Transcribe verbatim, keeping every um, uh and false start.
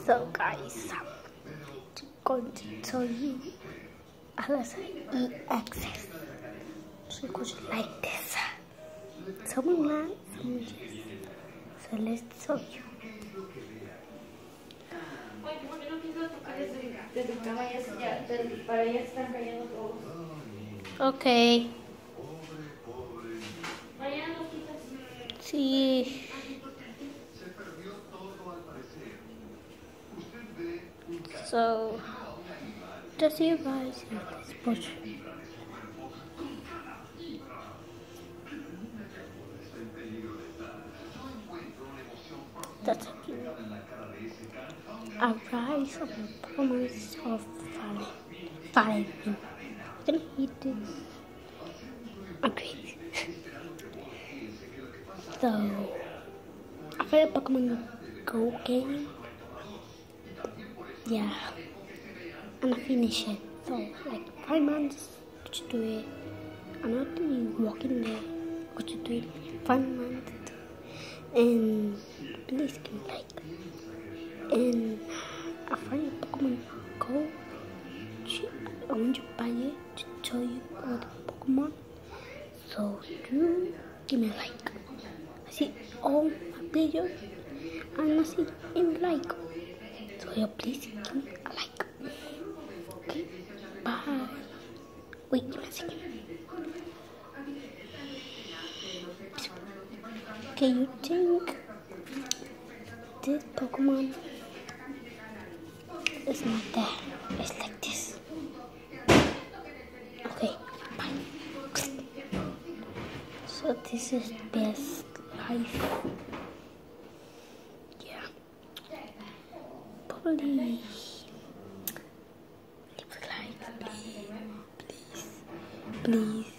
So guys, I'm going to tell you Alexa E access. So it goes like this. Someone like, someone yes. So let's show you. Okay. Sí. So, just you guys see this bush. That's a rise of the promise of falling. Falling. Then he did agree. So, I played a Pokemon Go game. Yeah. And I finished it. So, like five months to do it. I'm not really walking there. What to do it? Five months. And please give me like. And I find Pokemon Go. I want to buy it to show you all the Pokemon. So do give me a like. I see all my videos and I see in like. So yeah, please give me a like. Okay, bye. Wait, give me a second. Okay, you think this Pokemon is not there? It's like this. Okay, bye. So this is best life. Yeah. Probably leave a like, please, please, please.